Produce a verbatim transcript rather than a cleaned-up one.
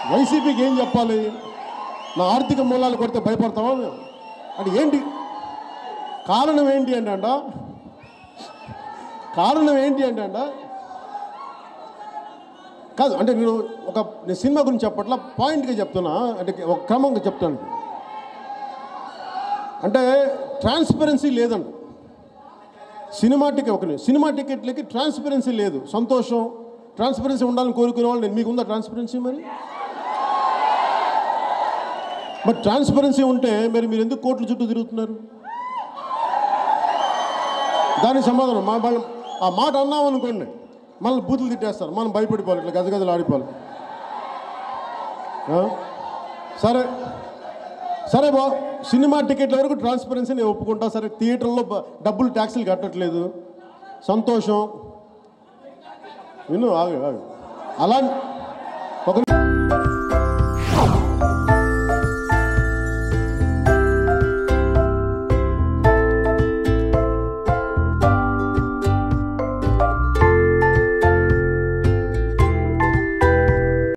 వైసీపీకి ఏం చెప్పాలి? నా ఆర్థిక మూలాలు కొడితే భయపడతావా అంటే ఏంటి కారణం? ఏంటి అంటే అంట కారణం ఏంటి అంటే అంట కాదు అంటే నేను ఒక నేను సినిమా గురించి చెప్పట్లా, పాయింట్గా చెప్తున్నా, అంటే ఒక క్రమంగా చెప్తాను. అంటే ట్రాన్స్పరెన్సీ లేదండి సినిమా టికెట్. ఒక సినిమా టికెట్లకి ట్రాన్స్పరెన్సీ లేదు. సంతోషం, ట్రాన్స్పరెన్సీ ఉండాలని కోరుకునే వాళ్ళు నేను. మీకు ఉందా ట్రాన్స్పరెన్సీ? మరి మరి ట్రాన్స్పరెన్సీ ఉంటే మరి మీరు ఎందుకు కోట్ల చుట్టూ తిరుగుతున్నారు? దానికి సమాధానం మా వాళ్ళు ఆ మాట అన్నామనుకోండి మనల్ని బూతులు తిట్టేస్తారు, మనం భయపడిపోవాలి, ఇట్లా గజగజలు ఆడిపోవాలి. సరే సరే బా సినిమా టికెట్ల వరకు ట్రాన్స్పరెన్సీ నేను ఒప్పుకుంటా. సరే థియేటర్లో డబ్బులు ట్యాక్సీలు కట్టట్లేదు, సంతోషం. విను ఆగు ఆగు అలా